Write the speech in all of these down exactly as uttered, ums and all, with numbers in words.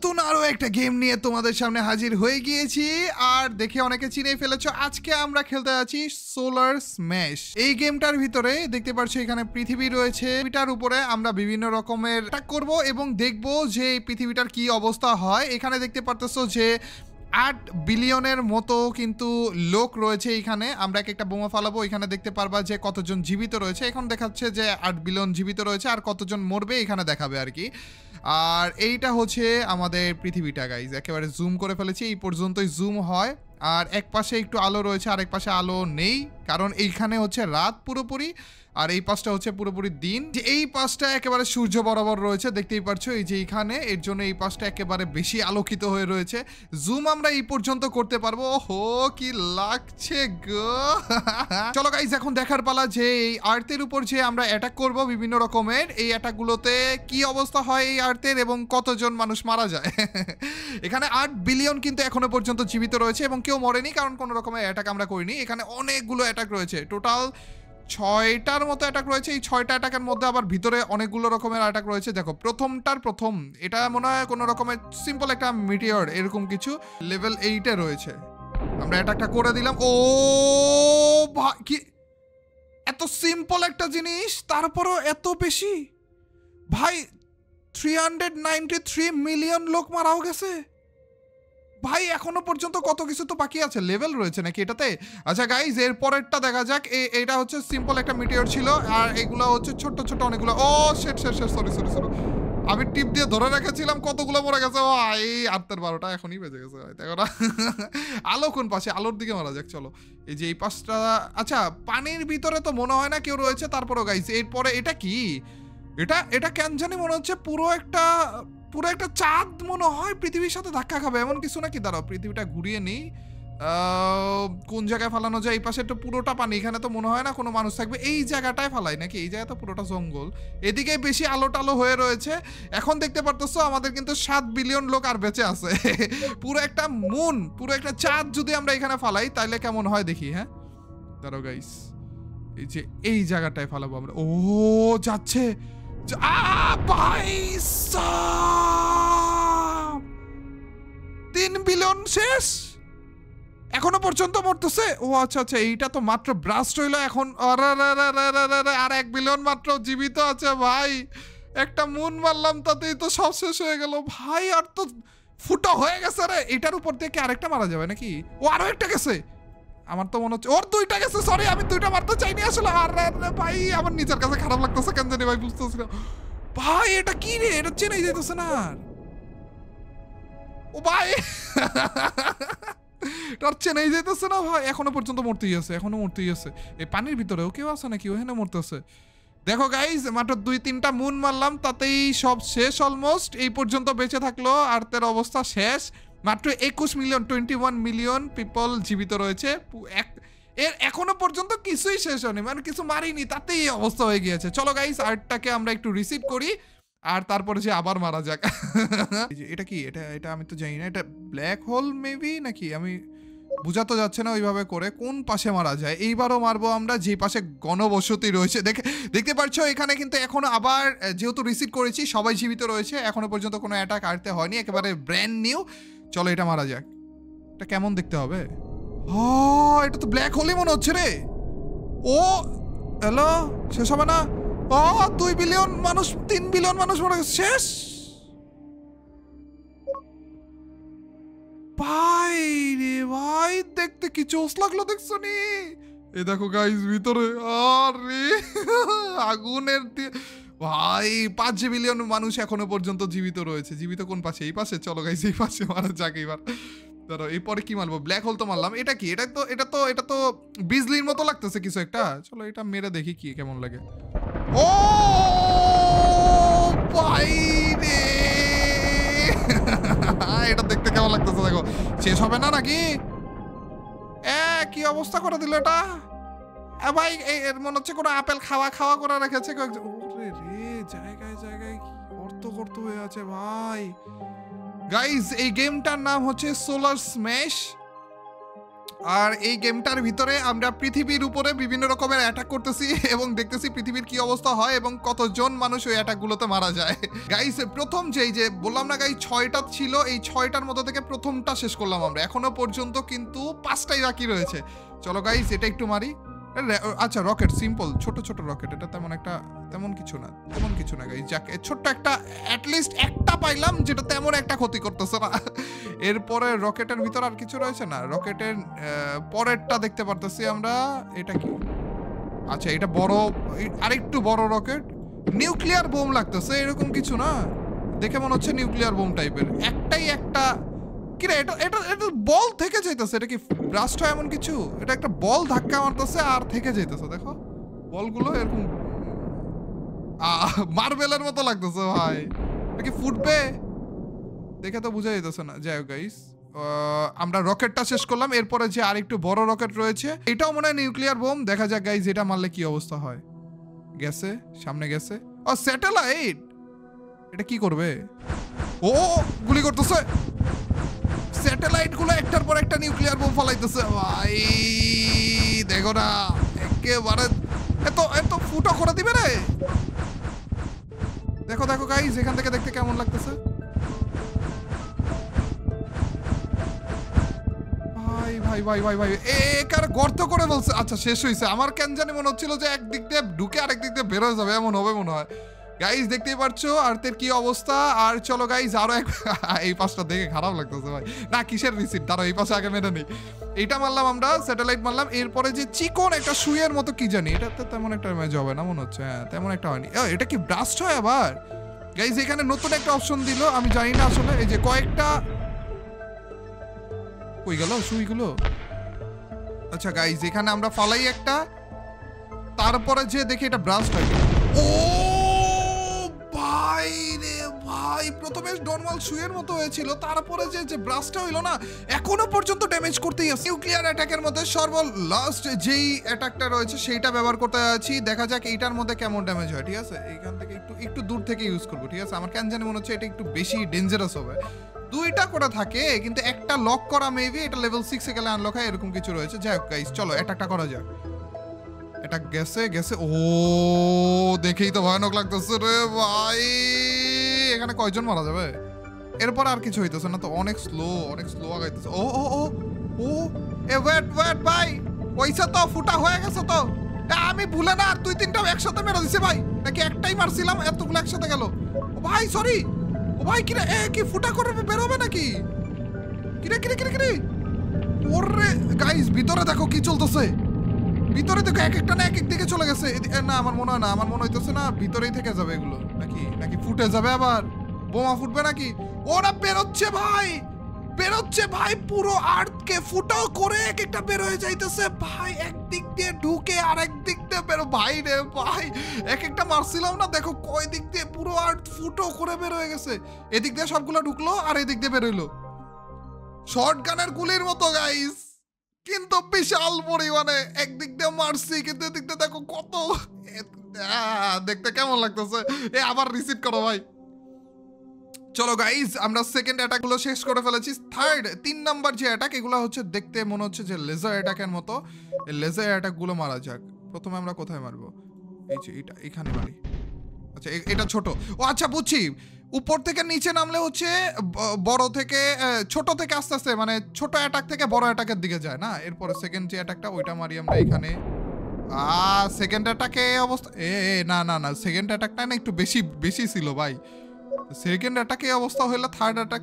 নতুন আরো একটা গেম নিয়ে তোমাদের সামনে হাজির হয়ে গিয়েছি। আর দেখে অনেকে চিনে ফেলেছো, আজকে আমরা খেলতে যাচ্ছি সোলার স্ম্যাশ। এই গেমটার ভিতরে দেখতে পাচ্ছ এখানে পৃথিবী রয়েছে, পৃথিবীটার উপরে আমরা বিভিন্ন রকমের অ্যাটাক করব এবং দেখব যে এই পৃথিবীটার কি অবস্থা হয়। এখানে দেখতে পারতেছো যে আট বিলিয়নের মতো কিন্তু লোক রয়েছে এখানে। আমরা এক একটা বোমা ফালাবো, এখানে দেখতে পারবা যে কতজন জীবিত রয়েছে। এখন দেখাচ্ছে যে আট বিলিয়ন জীবিত রয়েছে, আর কতজন মরবে এখানে দেখাবে আর কি। আর এইটা হচ্ছে আমাদের পৃথিবীটা গাইজ, একেবারে জুম করে ফেলেছি, এই পর্যন্তই জুম হয়। আর এক পাশে একটু আলো রয়েছে, আর এক পাশে আলো নেই, কারণ এইখানে হচ্ছে রাত পুরোপুরি, আর এই পাশটা হচ্ছে পুরোপুরি দিন। যে এই পাশটা একেবারে সূর্য বরাবর রয়েছে, দেখতেই পারছো এই যে এইখানে, এর জন্য এই পাশটা একেবারে বেশি আলোকিত হয়ে রয়েছে। জুম আমরা এই পর্যন্ত করতে পারবো। ওহো কি লাগছে গো। চলো গাইজ, এখন দেখার পালা যে এই আর্থের উপর যে আমরা অ্যাটাক করব বিভিন্ন রকমের, এই অ্যাটাকগুলোতে কি অবস্থা হয় এই আর্থের এবং কতজন মানুষ মারা যায়। এখানে আট বিলিয়ন কিন্তু এখনো পর্যন্ত জীবিত রয়েছে এবং কেউ মরেনি, কারণ কোনো রকমের অ্যাটাক আমরা করিনি। এখানে অনেকগুলো অ্যাটাক রয়েছে, টোটাল ছয়টার মতো অ্যাটাক রয়েছে। এই ছয়টা অ্যাটাকের মধ্যে আবার ভিতরে অনেকগুলো রকমের অ্যাটাক রয়েছে। দেখো প্রথমটার প্রথম, এটা মনে হয় কোনো রকমের সিম্পল একটা মিটিওর এরকম কিছু, লেভেল এইটে রয়েছে। আমরা অ্যাটাকটা করে দিলাম। ও ভাই, কি এত সিম্পল একটা জিনিস, তারপরও এত বেশি ভাই, three hundred ninety three million লোক মারাও গেছে ভাই। এখনো পর্যন্ত কত কিছু তো বাকি আছে, লেভেল রয়েছে নাকি এটাতে। আচ্ছা গাইজ, এর পরেরটা দেখা যাক। এটা হচ্ছে সিম্পল একটা মিটিওর ছিল, আর এগুলো হচ্ছে ছোট ছোট অনেকগুলো। ও শেট শেট শেট সরি সরি সরি আমি টিপ দিয়ে ধরে রেখেছিলাম, কতগুলো মরে গেছে ভাই। আটটার বারোটা এখনই বেজে গেছে ভাই। দেখো না আলো কোন পাশে, আলোর দিকে মারা যাক। চলো এই যে এই পাশটা, আচ্ছা পানির ভিতরে তো মনে হয় না কেউ রয়েছে। তারপরও গাইজ এরপরে এটা কি, এটা এটা কেন জানি মনে হচ্ছে পুরো একটা পুরো একটা চাঁদ মনে হয় পৃথিবীর সাথে ধাক্কা খাবে, এমন কিছু নাকি। দাঁড়াও পৃথিবীটা ঘুরিয়ে নিই, কোন জায়গায় ফালানো যায়। এই পাশে তো পুরোটা পানি, এখানে তো মনে হয় না কোনো মানুষ থাকবে। এই জায়গাটায় ফালাই নাকি, এই জায়গা তো পুরোটা জঙ্গল, এদিকে বেশি আলো টালো হয়ে রয়েছে। এখন দেখতে পারতেছো আমাদের কিন্তু সাত বিলিয়ন লোক আর বেঁচে আছে। পুরো একটা মুন, পুরো একটা চাঁদ যদি আমরা এখানে ফালাই তাহলে কেমন হয় দেখি। হ্যাঁ দাঁড়াও গাইস, এই যে এই জায়গাটায় ফালাবো আমরা। ও যাচ্ছে তিন বিলিয়ন শেষ, এখনো পর্যন্ত মরতেছে। ও আচ্ছা আচ্ছা, এইটা তো মাত্র ব্রাস্ট হইলো। এখন আর এক বিলিয়ন মাত্র জীবিত আছে ভাই। একটা মুন মারলাম, তাতেই তো সব শেষ হয়ে গেল ভাই। আর তো ফুটো হয়ে গেছে রে। এটার উপর থেকে আরেকটা মারা যাবে নাকি? ও আরো একটা গেছে, আমার তো মনে হচ্ছে ওর দুইটা গেছে। সরি আমি দুইটা মারতে চাইনি আসলে। আর ভাই আমার নিজের কাছে খারাপ লাগতেছে কেন জানি ভাই, বুঝতেছি না ভাই। এটা কি রে, এটা চেনাই যাইতেছে না। ও ভাই তার চেনাই যাইতেছে না ভাই, এখনো পর্যন্ত মরতেই আছে, এখনো মরতেই আছে। এই পানির ভিতরেও কেউ আছে নাকি, ওখানে মরতেছে। দেখো গাইজ, মাত্র দুই তিনটা মুন মারলাম, তাতেই সব শেষ অলমোস্ট। এই পর্যন্ত বেঁচে থাকলো, আর্থের অবস্থা শেষ। মাত্র একুশ million twenty one million people জীবিত রয়েছে। এর এখনো পর্যন্ত কিছুই শেষ হয়নি, মানে কিছু মারিনি, তাতেই এই অবস্থা হয়ে গিয়েছে। চলো গাইস, আর্টটাকে আমরা একটু রিসিভ করি, আর তারপরে যে আবার মারা যাক। এটা কি, এটা এটা আমি তো জানি না, এটা ব্ল্যাক হোল মেবি নাকি, আমি বুঝাতে যাচ্ছে না ওইভাবে করে কোন পাশে মারা যায়। এইবারও মারবো আমরা যে পাশে গণবসতি রয়েছে। দেখে দেখতে পাচ্ছ এখানে কিন্তু এখনো আবার যেহেতু রিসিভ করেছি সবাই জীবিত রয়েছে, এখনো পর্যন্ত কোনো অ্যাটাক আর্থে হয়নি, একেবারে ব্র্যান্ড নিউ। চলো এটা মারা যাক। এটা কেমন দেখতে হবে? হ্যাঁ এটা তো ব্ল্যাক হোলই মনে হচ্ছে রে। ও হ্যালো, শেষ হবে না? ও দুই বিলিয়ন মানুষ, তিন বিলিয়ন মানুষ মরে গেছে, শেষ ভাই রে ভাই। দেখতে কি চোস লাগলো, দেখছো নি? এই দেখো গাইস ভিতরে, আরে আগুনের ভাই পাঁচ বিলিয়ন মানুষ এখনো পর্যন্ত জীবিত রয়েছে। জীবিত কোন পাশে? এই পাশে। চলো গাইস এই পাশে মারা যাক এবার। ধরো এরপরে কি মারবো? ব্ল্যাক হোল তো মারলাম। এটা কি? এটা তো এটা তো এটা তো বিজলির মতো লাগতেছে কিছু একটা। চলো এটা মেরে দেখি কি কেমন লাগে। ও ভাই রে এটা দেখতে কেমন লাগতেছে দেখো। শেষ হবে না নাকি? এ কি অবস্থা করে দিল এটা ভাই। এর মনে হচ্ছে কোনো আপেল খাওয়া খাওয়া করে রেখেছে কয়েকজন। ওরে রে, জায়গায় জায়গায় অর্থ কর্ত হয়ে আছে ভাই। গাইজ এই গেমটার নাম হচ্ছে সোলার স্ম্যাশ। আর এই গেমটার ভিতরে আমরা পৃথিবীর উপরে বিভিন্ন রকমের অ্যাটাক করতেছি এবং দেখতেছি পৃথিবীর কি অবস্থা হয় এবং কতজন মানুষ ওই অ্যাটাকগুলোতে মারা যায়। গাইস প্রথম যেই যে বললাম না গাইস ছয়টা ছিল, এই ছয়টার মধ্যে থেকে প্রথমটা শেষ করলাম আমরা, এখনো পর্যন্ত কিন্তু পাঁচটাই বাকি রয়েছে। চলো গাইস এটা একটু মারি। আচ্ছা রকেট, সিম্পল ছোট ছোট রকেট, এটা তেমন একটা তেমন কিছু না, তেমন কিছু না গাইস। যাক ছোট্ট একটা অ্যাটলিস্ট একটা পাইলাম যেটা তেমন একটা ক্ষতি করতেছে না। এরপরে রকেটের ভিতর আর কিছু রয়েছে না, রকেটের পরেরটা দেখতে পারতেছি আমরা। এটা কি? আচ্ছা এটা বড়, আরেকটু বড় রকেট, নিউক্লিয়ার বোম লাগতেছে, এরকম কিছু না, দেখে মনে হচ্ছে নিউক্লিয়ার বোম টাইপের। একটাই একটা কিরে, এটা এটা এটা বল থেকে যাইতেছে, এটা কি ব্রাস্ট হয় এমন কিছু? এটা একটা বল ধাক্কা মারতেছে আর থেকে যাইতেছে, দেখো বলগুলো এরকম মার্বেলের মতো লাগতেছে ভাই। এটা কি ফুটবে? দেখে তো বোঝা যাইতেছে না। যাই হোক গাইস আমরা রকেটটা শেষ করলাম, এরপরে যে আরেকটু বড় রকেট রয়েছে এটাও মনে হয় নিউক্লিয়ার বোম। দেখা যাক গাইস এটা মারলে কি অবস্থা হয়। গেছে, সামনে গেছে। ও স্যাটেলাইট, এটা কি করবে? ও গুলি করতেছে, স্যাটেলাইট গুলো একটার পর একটা নিউক্লিয়ার বোম ফালাইতেছে ভাই। দেখো না একেবারে এত এত ফুটো করে দিবে রে। দেখো দেখো গাইস এখান থেকে দেখতে কেমন লাগতেছে ভাই ভাই ভাই ভাই ভাই। একার গর্ত করে বলছে। আচ্ছা শেষ হয়েছে। আমার কেন জানি মনে হচ্ছিল যে একদিক দিয়ে ঢুকে আরেক দিক দিয়ে বের হয়ে যাবে, এমন হবে মনে হয়। গাইস দেখতেই পারছো আর্থের কি অবস্থা। আর চলো গাইস আরো এক এই পাশটা দেখে খারাপ লাগতেছে ভাই। না কিসের রিসিট, দাঁড়ো এই পাশে আগে মেরে নেই। এইটা মারলাম আমরা, স্যাটেলাইট মারলাম। এরপরে যে চিকন একটা সুইয়ের মতো কি জানি, এটা তো তেমন একটা ম্যাচ হবে না মনে হচ্ছে। হ্যাঁ তেমন একটা হয়নি। এটা কি ব্রাস্ট হয় আবার? গাইস এখানে নতুন একটা অপশন দিল, আমি জানি না আসলে। এই যে কয়েকটা কই গেল সুইগুলো? আচ্ছা গাইস এখানে আমরা ফালাই একটা, তারপরে যে দেখি এটা ব্রাস্ট হয়। ও ভাই রে ভাই, প্রথমে নরমাল সুইয়ের মতো হয়েছিল, তারপরে যে যে ব্রাস্টটা হইলো না, এখনো পর্যন্ত ড্যামেজ করতেই আছে। নিউক্লিয়ার অ্যাটাকের মধ্যে সর্ব লাস্ট যেই অ্যাটাকটা রয়েছে সেইটা ব্যবহার করতে যাচ্ছি। দেখা যাক এইটার মধ্যে কেমন ড্যামেজ হয়। ঠিক আছে এইখান থেকে একটু একটু দূর থেকে ইউজ করবো। ঠিক আছে আমার কেন জানি মনে হচ্ছে এটা একটু বেশি ডেঞ্জারাস হবে। দুইটা করে থাকে কিন্তু একটা লক করা, মেবি এটা লেভেল সিক্স এ গেলে আনলক হয়, এরকম কিছু রয়েছে। যাই হোক গাইস চলো অ্যাটাকটা করা যাক। এটা গেছে গেছে। ও দেখেই তো ভয়ানক লাগতেছে রে ভাই। এখানে কয়জন মারা যাবে? এরপর আর কিছু হইতেছে না তো, অনেক স্লো অনেক স্লো আগাইতেছে। ও ও ও ও এ ওয়েট ওয়েট ভাই, পয়সা তো ফুটা হয়ে গেছে তো। আমি ভুলে না আর দুই তিনটা একসাথে মেরে দিছে ভাই, নাকি একটাই মারছিলাম এতগুলো একসাথে গেল? ও ভাই সরি। ও ভাই কিরে এ কি ফুটা করে বের হবে নাকি? কিরে কিরে কিরে কিরে ওরে গাইস ভিতরে দেখো কি চলতেছে। ভিতরে দেখো এক একটা না এক এক দিকে চলে গেছে। না আমার মনে হয় না, আমার মনে হইতেছে না ভিতরেই থেকে যাবে এগুলো, নাকি নাকি ফুটে যাবে আবার, বোমা ফুটবে নাকি? ওরা বেরোচ্ছে ভাই, বেরোচ্ছে ভাই, পুরো আর্থকে ফুটো করে এক একটা বের হয়ে যাইতেছে ভাই। একদিক দিয়ে ঢুকে আর এক দিক দিয়ে বেরো ভাই রে ভাই। এক একটা মারছিলাম না, দেখো কয় দিক দিয়ে পুরো আর্থ ফুটো করে বের হয়ে গেছে। এদিক দিয়ে সবগুলো ঢুকলো আর এদিক দিয়ে বেরোইলো শর্ট গানের গুলির মতো গাইস, কিন্তু বিশাল পরিমাণে। একদিক দিয়ে মারছি কিন্তু এদিক দিয়ে দেখো কত, দেখতে কেমন লাগতেছে। এ আবার রিসিভ করো ভাই। চলো গাইস আমরা সেকেন্ড অ্যাটাক গুলো শেষ করে ফেলেছি। থার্ড তিন নাম্বার যে অ্যাটাক, এগুলো হচ্ছে দেখতে মনে হচ্ছে যে লেজার অ্যাটাকের মতো। এই লেজার অ্যাটাক গুলো মারা যাক। প্রথমে আমরা কোথায় মারবো? এই যে এটা এখানে মারি। আচ্ছা এটা ছোট। ও আচ্ছা বুঝছি, উপর থেকে নিচে নামলে হচ্ছে বড় থেকে ছোট থেকে আস্তে আস্তে মানে ছোট অ্যাটাক থেকে বড় অ্যাটাকের দিকে যায় না। এরপরে সেকেন্ড যে অ্যাটাকটা ওইটা মারি আমরা এখানে। আ সেকেন্ড অ্যাটাকে অবস্থা এ না না না সেকেন্ড অ্যাটাকটা না একটু বেশি বেশি ছিল ভাই। সেকেন্ড অ্যাটাকে অবস্থা হইলো থার্ড অ্যাটাক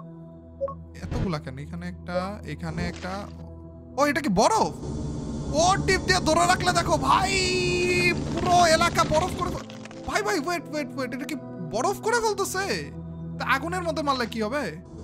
এতগুলা কেন? এখানে একটা, এখানে একটা। ও এটা কি বরফ? ও টিপ দিয়ে ধরে রাখলে দেখো ভাই পুরো এলাকা বরফ করে। ভাই ভাই ওয়েট ওয়েট ওয়েট, এটা কি বরফ করে ফেলতেছে? তা আগুনের মধ্যে মারলে কি হবে?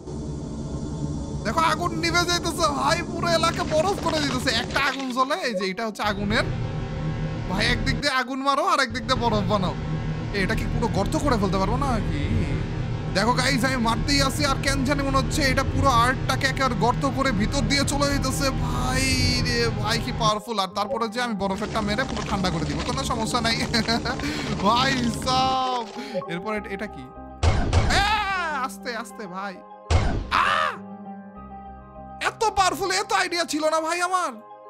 দেখো আগুন নিভে যাইতেছে ভাই, পুরো এলাকা বরফ করে দিতেছে। একটা আগুন জ্বলে, এই যে এটা হচ্ছে আগুনের ভাই। একদিক দিয়ে আগুন মারো আর একদিক দিয়ে বরফ বানাও। এটা কি পুরো গর্ত করে ফেলতে পারবো না কি? দেখো গাইস আমি মারতেই আসি আর কেন জানি মনে হচ্ছে এটা পুরো আর্টটাকে একের গর্ত করে ভিতর দিয়ে চলে যেতেছে ভাই রে ভাই, কি পাওয়ারফুল। আর তারপরে যে আমি বরফেরটা মেরে পুরো ঠান্ডা করে দিব, কোনো সমস্যা নাই ভাই সব। এরপর এটা কি? আস্তে আস্তে ভাই, এত পাওয়ারফুল, এত আইডিয়া ছিল না ভাই আমার।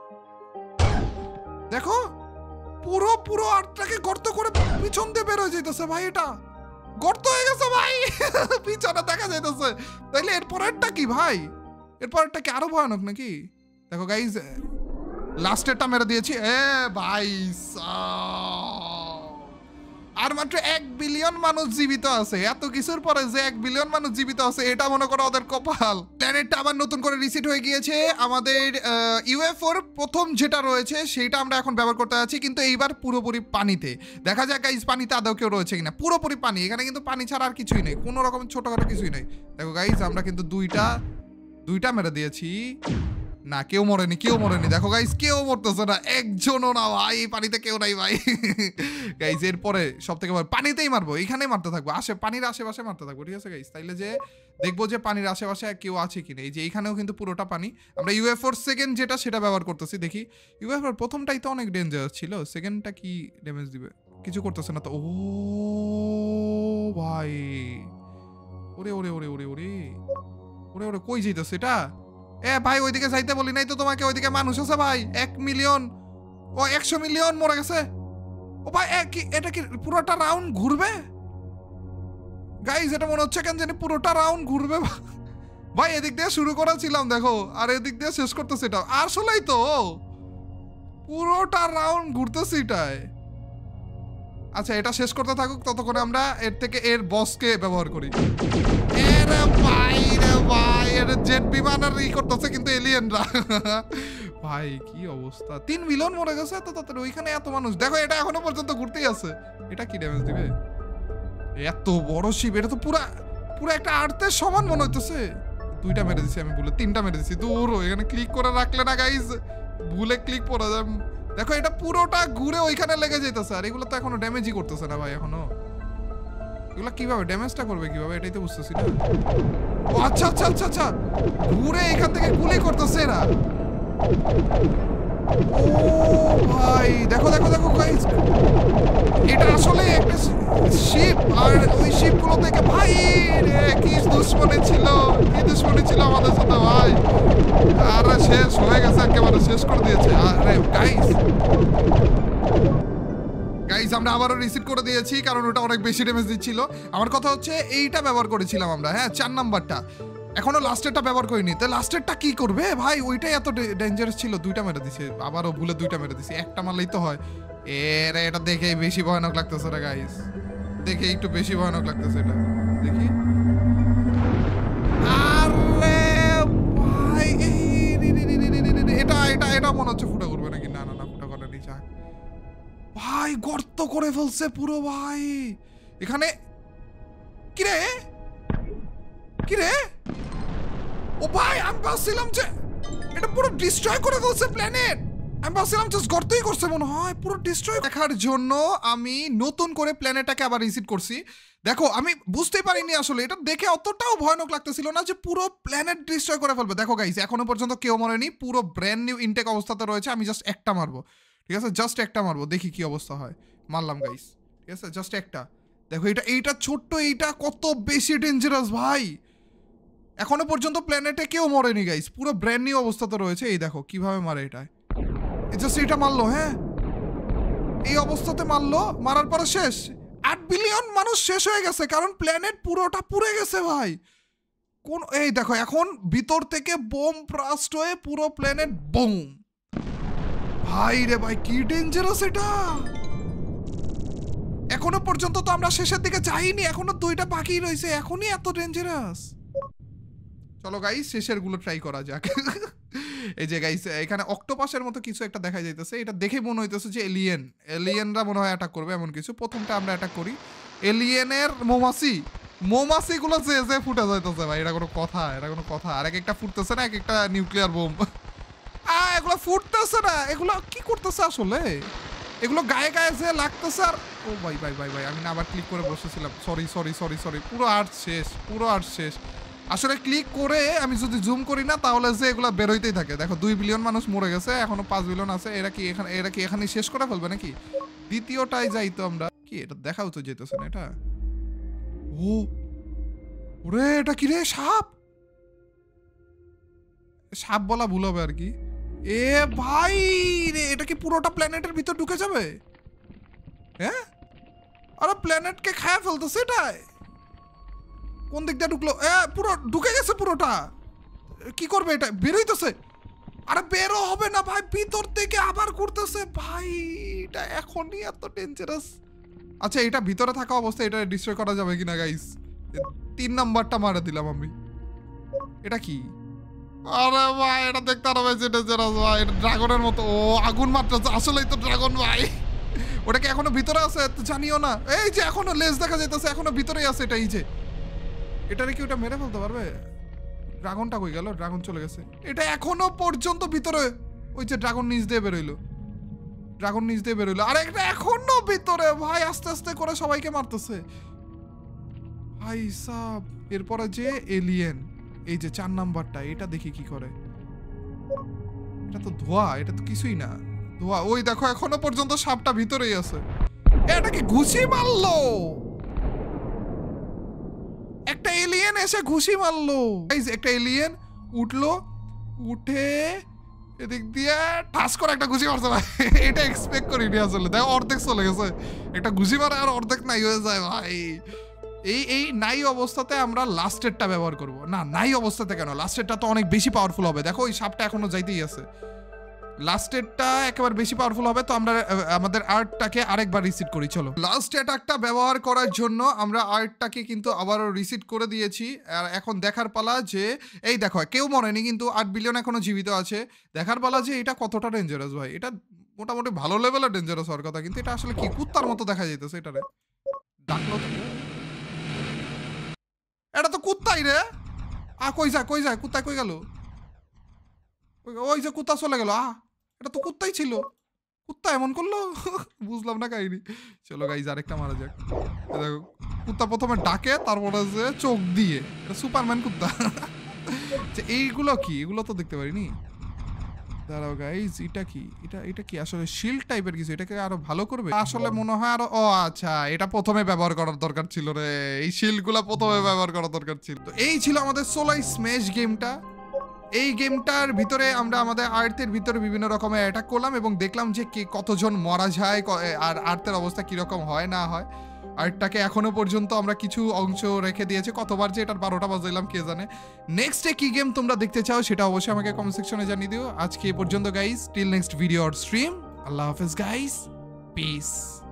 দেখো পুরো পুরো আর্টটাকে গর্ত করে পিছন দিয়ে বের হয়ে যাইতেছে ভাই, এটা গর্ত হয়ে গেছে ভাই পিছনে দেখা যাইতেছে। তাইলে এরপরেরটা কি ভাই? এরপরেরটা কি আরো ভয়ানক নাকি? দেখো গাইজ লাস্টেরটা মেরে দিয়েছি। এ ভাই আর মাত্র এক বিলিয়ন মানুষ জীবিত আছে। এত কিছুর পরে যে এক বিলিয়ন মানুষ জীবিত আছে এটা মনে করো ওদের কপাল। প্ল্যানেটটা আবার নতুন করে রিসেট হয়ে গিয়েছে। আমাদের ইউএফওর প্রথম যেটা রয়েছে সেটা আমরা এখন ব্যবহার করতে যাচ্ছি, কিন্তু এইবার পুরোপুরি পানিতে। দেখা যাক গাইজ পানিতে আদৌ কেউ রয়েছে কিনা। পুরোপুরি পানি, এখানে কিন্তু পানি ছাড়া আর কিছুই নেই, কোনো রকম ছোটখাটো কিছুই নেই। দেখো গাইজ আমরা কিন্তু দুইটা দুইটা মেরে দিয়েছি। না কেউ মরেনি, কেউ মরেনি। দেখো গাইস কেউ মরতেছে না, একজনও না ভাই, পানিতে কেউ নাই ভাই। গাইস এরপরে সব থেকে পানিতেই মারবো, এইখানেই মারতে থাকবো, আসে পানির আশেপাশে মারতে থাকবো, ঠিক আছে গাইস? তাইলে যে দেখবো যে পানির আশেপাশে কেউ আছে কিনা। এই যে এইখানেও কিন্তু পুরোটা পানি। আমরা ইউএফওর সেকেন্ড যেটা সেটা ব্যবহার করতেছি। দেখি ইউএফওর প্রথমটাই তো অনেক ডেঞ্জারাস ছিল, সেকেন্ডটা কি ড্যামেজ দিবে? কিছু করতেছে না তো। ও ভাই ওরে ওরে ওরে ওরে ওরে ওরে ওরে কই যাইতেছে এটা? এ ভাই ওইদিকে যাইতে বলি নাই তো তোমাকে, ওইদিকে মানুষ আছে ভাই, এক মিলিয়ন ও একশো মিলিয়ন মরে গেছে। ও ভাই এটা কি পুরোটা রাউন্ড ঘুরবে গাইজ? এটা মনে হচ্ছে কেন জানি পুরোটা রাউন্ড ঘুরবে ভাই। এদিক দিয়ে শুরু করেছিলাম দেখো, আর এদিক দিয়ে শেষ করতেছে এটা। আসলেই তো পুরোটা রাউন্ড ঘুরতেছে এটাই। আচ্ছা এটা শেষ করতে থাকুক, ততক্ষণে আমরা এর থেকে এর বসকে ব্যবহার করি। এরে ভাই রে ভাই, এর জেট বিমান আর ই করতেছে কিন্তু এলিয়েনরা। ভাই কি অবস্থা, তিন মিলিয়ন মরে গেছে এত তাড়াতাড়ি, ওইখানে এত মানুষ। দেখো এটা এখনো পর্যন্ত ঘুরতেই আছে। এটা কি ড্যামেজ দিবে? এত বড় শিপ, এটা তো পুরা পুরো একটা আর্থের সমান মনে হইতেছে। দুইটা মেরে দিছি আমি, ভুলে তিনটা মেরে দিছি। দূর এখানে ক্লিক করে রাখলে না গাইজ, ভুলে ক্লিক করা যায়। দেখো এটা পুরোটা ঘুরে ওইখানে লেগে যাইতেছে, আর এগুলো তো এখনো ড্যামেজই করতেছে না ভাই। এখনো এগুলো কিভাবে ড্যামেজটা করবে কিভাবে এটাই তো বুঝতেছি না। ও আচ্ছা আচ্ছা আচ্ছা আচ্ছা ঘুরে এখান থেকে গুলি করতেছে এরা। ও ভাই দেখো দেখো দেখো গাইস, এটা আসলে একটা শিপ, আর ওই শিপগুলো থেকে ভাই রে কি দুশমনি ছিল, কি দুশমনি ছিল আমাদের সাথে ভাই। আরে শেষ হয়ে গেছে, একেবারে শেষ করে দিয়েছে। আরে গাইস গাইস আমরা আবারও রিসেট করে দিয়েছি, কারণ ওটা অনেক বেশি ড্যামেজ দিচ্ছিল। আমার কথা হচ্ছে এইটা ব্যবহার করেছিলাম আমরা, হ্যাঁ চার নাম্বারটা, এখনো লাস্টেরটা ব্যবহার করিনি। তো লাস্টেরটা কি করবে ভাই? ওইটাই এত ডেঞ্জারাস ছিল, দুইটা মেরে দিছে, আবারও ভুলে দুইটা মেরে দিছি। একটা মারলেই তো হয়। এর এটা দেখে বেশি ভয়ানক লাগতেছে না গাইস, দেখে একটু বেশি ভয়ানক লাগতেছে এটা। দেখি আরে ভাই এটা এটা এটা মনে হচ্ছে ফুটা করবে নাকি? না না না ফুটা করে নি। যাক ভাই গর্ত করে ফেলছে পুরো ভাই। এখানে কিরে কিরে ও ভাই আমি ভাবছিলাম যে এটা পুরো ডিস্ট্রয় করে ফেলছে প্ল্যানেট। আমি ভাবছিলাম জাস্ট গর্তই করছে মনে হয়, পুরো ডিস্ট্রয় দেখার জন্য আমি নতুন করে প্ল্যানেটটাকে আবার রিসেট করছি। দেখো আমি বুঝতে পারিনি আসলে, এটা দেখে অতটাও ভয়ানক লাগতেছিল না যে পুরো প্ল্যানেট ডিস্ট্রয় করে ফেলবে। দেখো গাইস এখনো পর্যন্ত কেউ মরেনি, পুরো ব্র্যান্ড নিউ ইনটেক অবস্থাতে রয়েছে। আমি জাস্ট একটা মারবো, ঠিক আছে? জাস্ট একটা মারবো, দেখি কি অবস্থা হয়। মারলাম গাইস, ঠিক আছে? জাস্ট একটা। দেখো এটা এইটা ছোট্ট, এইটা কত বেশি ডেঞ্জারাস ভাই। এখনো পর্যন্ত প্ল্যানেটে কেউ মরেনি গাইস, পুরো ব্র্যান্ড নিউ অবস্থাতে রয়েছে। এই দেখো কিভাবে মারে এটা, জাস্ট এটা মারলো, হ্যাঁ এই অবস্থাতে মারলো, মারার পরে শেষ। আট বিলিয়ন মানুষ শেষ হয়ে গেছে, কারণ প্ল্যানেট পুরোটা পুড়ে গেছে ভাই। কোন এই দেখো এখন ভিতর থেকে বোম ব্লাস্ট হয়ে পুরো প্ল্যানেট বুম। ভাই রে ভাই কি ডেঞ্জারাস এটা। এখনো পর্যন্ত তো আমরা শেষের দিকে যাইনি, এখনো দুইটা বাকি রয়েছে, এখনই এত ডেঞ্জারাস। চলো গাইস শেষের গুলো ট্রাই করা যাক। এই যে গাইস এখানে অক্টোপাসের মতো কিছু একটা দেখা যাইতেছে, এটা দেখে মনে হইতেছে যে এলিয়েন, এলিয়েনরা মনে হয় অ্যাটাক করবে এমন কিছু। প্রথমটা আমরা অ্যাটাক করি, এলিয়েনের মৌমাছি, মৌমাছি গুলো যে যে ফুটে যাইতেছে ভাই, এটা কোনো কথা? এটা কোনো কথা? আর এক একটা ফুটতেছে না, এক একটা নিউক্লিয়ার বোম। আ এগুলো ফুটতেছে না, এগুলো কি করতেছে আসলে? এগুলো গায়ে গায়ে যে লাগতেছে। আর ও ভাই ভাই ভাই ভাই আমি না আবার ক্লিক করে বসেছিলাম, সরি সরি সরি সরি পুরো আর্ট শেষ, পুরো আর্ট শেষ। আসলে ক্লিক করে আমি যদি জুম করি না তাহলে যে এগুলো বেরোইতেই থাকে। দেখো দুই বিলিয়ন মানুষ মরে গেছে, এখনো পাঁচ বিলিয়ন আছে। এরা কি এখানে এরা কি এখানে শেষ করে ফেলবে নাকি? দ্বিতীয়টাই যাই তো আমরা। কি এটা দেখাও তো যেতেছে না এটা। ও ওরে এটা কি রে? সাপ, সাপ বলা ভুল হবে আর কি। এ ভাই রে, এটা কি পুরোটা প্ল্যানেটের ভিতর ঢুকে যাবে? হ্যাঁ, আরে প্ল্যানেটকে খায় ফেলতেছে এটাই। কোন দিক দিয়ে ঢুকলো? এ পুরো ঢুকে গেছে পুরোটা। কি করবে এটা? বেরোইতেছে। আরে বেরো হবে না ভাই, ভিতর থেকে আবার করতেছে ভাই। এটা এখনই এত ডেঞ্জারাস। আচ্ছা, এটা ভিতরে থাকা অবস্থায় এটা ডিস্ট্রয় করা যাবে কিনা গাইস? তিন নাম্বারটা মারা দিলাম আমি। এটা কি? আরে ভাই এটা দেখতে আরো বেশি ডেঞ্জারাস ভাই। এটা ড্রাগনের মতো। ও আগুন মারতেছে, আসলেই তো ড্রাগন ভাই। ওটা কি এখনো ভিতরে আছে? জানিও না। এই যে এখনো লেজ দেখা যাইতেছে, এখনো ভিতরেই আছে এটা। এই যে এটারে কি ওটা মেরে ফেলতে পারবে? ড্রাগনটা কই গেল? ড্রাগন চলে গেছে। এটা এখনো পর্যন্ত ভিতরে। ওই যে ড্রাগন নিচ দিয়ে বেরোইলো, ড্রাগন নিচ দিয়ে বেরোইলো। আর একটা এখনো ভিতরে ভাই, আস্তে আস্তে করে সবাইকে মারতেছে ভাই সাব। এরপরে যে এলিয়েন, এই যে চার নাম্বারটা, এটা দেখি কি করে। এটা তো ধোয়া, এটা তো কিছুই না, ধোয়া। ওই দেখো এখনো পর্যন্ত সাপটা ভিতরেই আছে। এটা কি ঘুষি মারলো? একটা এলিয়েন এসে ঘুষি মারলো। একটা এলিয়েন উঠলো, উঠে এদিক দিয়ে ঠাস করে একটা ঘুষি মারছে ভাই। এটা এক্সপেক্ট করিনি আসলে। দেখো অর্ধেক চলে গেছে, একটা ঘুষি মারে আর অর্ধেক নাই হয়ে যায় ভাই। এই এই নাই অবস্থাতে আমরা লাস্টেরটা ব্যবহার করব না। নাই অবস্থাতে কেন? লাস্টেরটা তো অনেক বেশি পাওয়ারফুল হবে। দেখো ওই সাপটা এখনো যাইতেই আছে। লাস্টেরটা একেবারে বেশি পাওয়ারফুল হবে, তো আমরা আমাদের আর্টটাকে আরেকবার রিসেট করি। চলো, লাস্ট অ্যাটাকটা ব্যবহার করার জন্য আমরা আর্টটাকে কিন্তু আবারও রিসেট করে দিয়েছি। আর এখন দেখার পালা যে, এই দেখো কেউ মরেনি কিন্তু আট বিলিয়ন এখনো জীবিত আছে। দেখার পালা যে এটা কতটা ডেঞ্জারাস ভাই। এটা মোটামুটি ভালো লেভেলের ডেঞ্জারাস হওয়ার কথা, কিন্তু এটা আসলে কি কুত্তার মতো দেখা যাইতেছে। এটারে ডাকলো তো, এটা তো কুত্তাই রে। আ কই যায় কই যায় কুত্তায় কই গেল? ওই যে কুত্তা চলে গেল। আ এটা তো কুত্তাই ছিল, কুত্তা এমন করলো বুঝলাম না কাহিনী। চলো গাইজ আরেকটা মারা যাক। দেখো কুত্তা প্রথমে ডাকে, তারপরে যে চোখ দিয়ে, এটা সুপারম্যান কুত্তা। এইগুলো কি? এগুলো তো দেখতে পারিনি। দাঁড়াও গাইজ, এটা কি? এটা এটা কি আসলে শিল্ড টাইপের কিছু? এটাকে আরো ভালো করবে আসলে মনে হয় আরো। ও আচ্ছা, এটা প্রথমে ব্যবহার করার দরকার ছিল রে। এই শিল্ড গুলা প্রথমে ব্যবহার করার দরকার ছিল। তো এই ছিল আমাদের সোলার স্ম্যাশ গেমটা। এই গেমটার ভিতরে আমরা আমাদের আর্থের ভিতরে বিভিন্ন রকমের অ্যাটাক করলাম এবং দেখলাম যে কে কতজন মারা যায় আর আর্থের অবস্থা কিরকম হয় না হয়। আর্টটাকে এখনো পর্যন্ত আমরা কিছু অংশ রেখে দিয়েছি। কতবার যে এটার বারোটা বাজাইলাম কে জানে। নেক্সটে কি গেম তোমরা দেখতে চাও সেটা অবশ্যই আমাকে কমেন্ট সেকশনে জানিয়ে দিও। আজকে এ পর্যন্ত guys, till next video or stream. আল্লাহ হাফেজ গাইস, পিস।